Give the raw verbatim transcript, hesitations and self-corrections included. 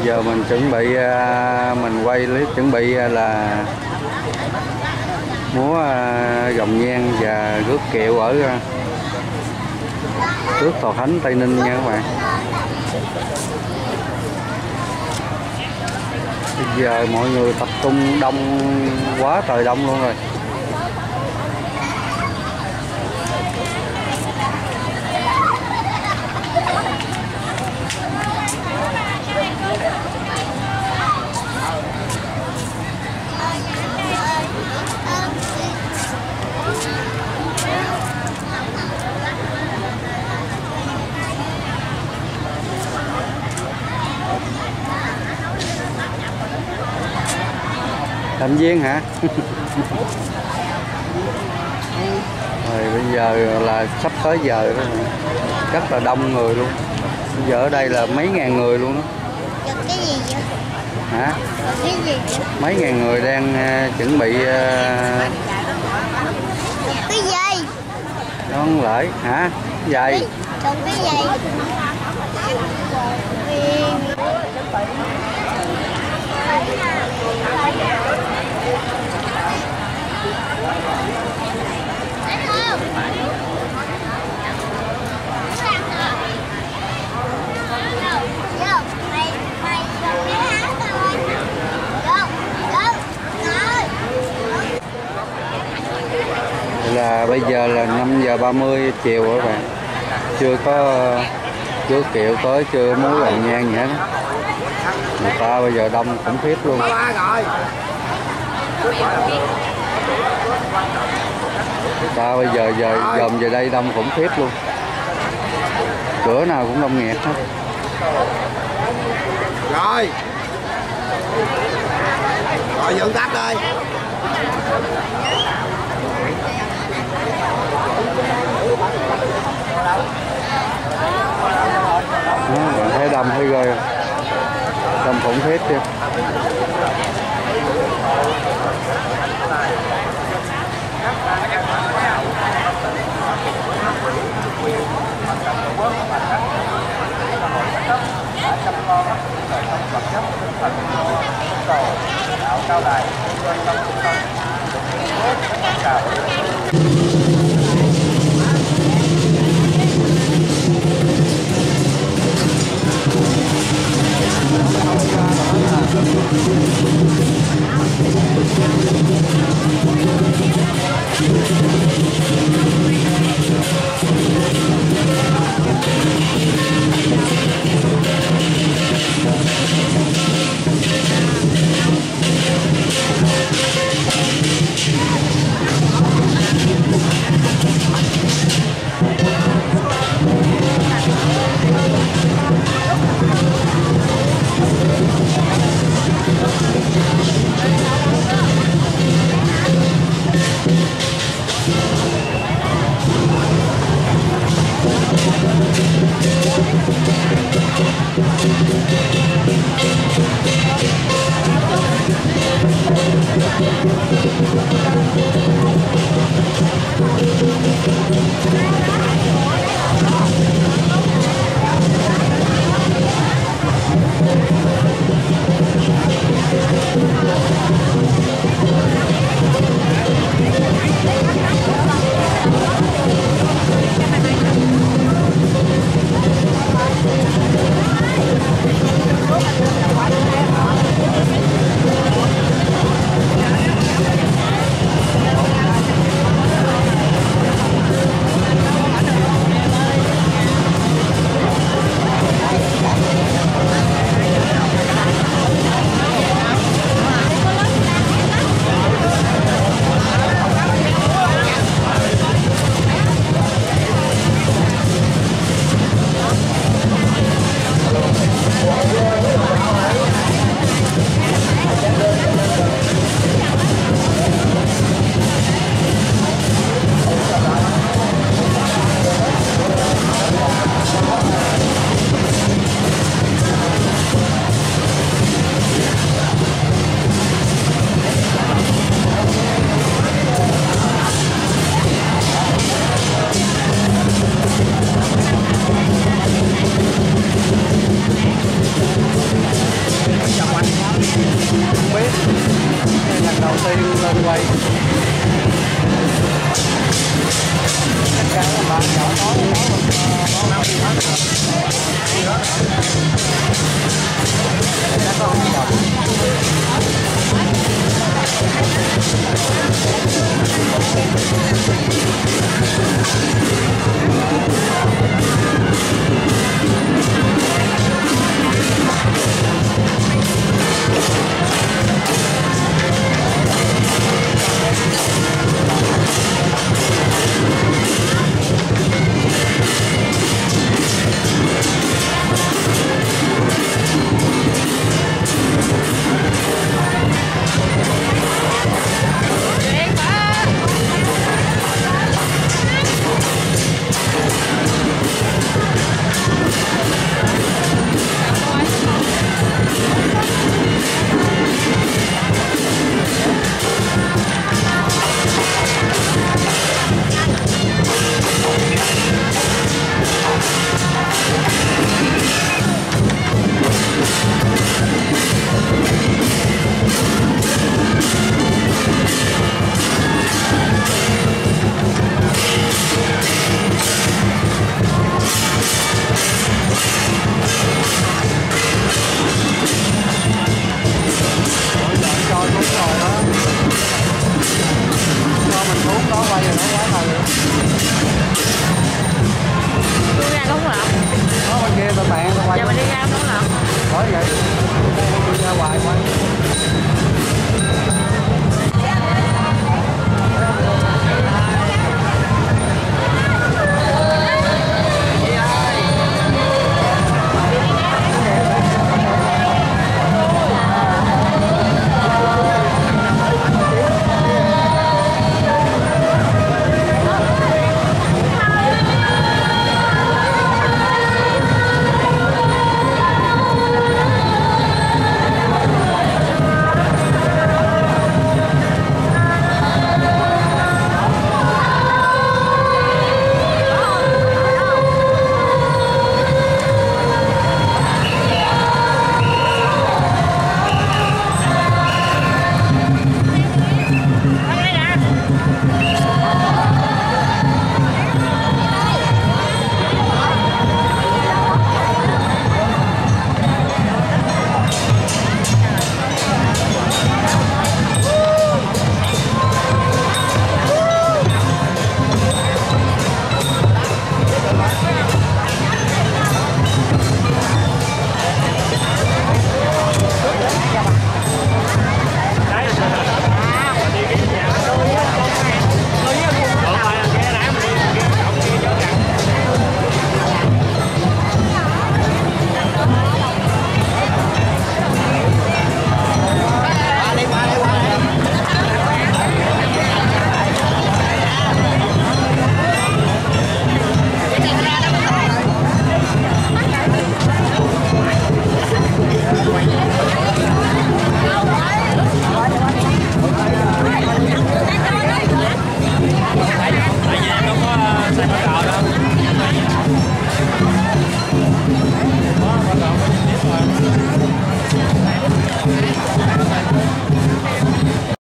Giờ mình chuẩn bị mình quay clip chuẩn bị là múa gồng nhang và rước kiệu ở trước Tòa Thánh Tây Ninh nha các bạn. Bây giờ mọi người tập trung đông quá trời đông luôn rồi. Làm viên hả? Rồi bây giờ là sắp tới giờ đó, rất là đông người luôn. Bây giờ ở đây là mấy ngàn người luôn đó. Cái gì vậy? Hả? Cái gì vậy? Mấy ngàn người đang uh, chuẩn bị uh... cái gì? Đón lễ hả? Giày. Còn cái gì? Là bây giờ là năm giờ ba mươi chiều các bạn, chưa có chưa kiệu tới, chưa múa gồng nhang gì hết. Người ta bây giờ đông khủng khiếp luôn. Người ta bây giờ giờ dòm về đây đông khủng khiếp luôn, cửa nào cũng đông nghẹt hết. Rồi rồi dựng tắt đây. Đó, bạn thấy đông thấy ghê không? Đông khủng khiếp chưa? Cao đài quay rồi nó quá rồi. Tôi ra không lợn. Nó bên kia tao bạn tao quay. Giờ mình đi ra không lợn. Nói vậy. Đi ra ngoài quay.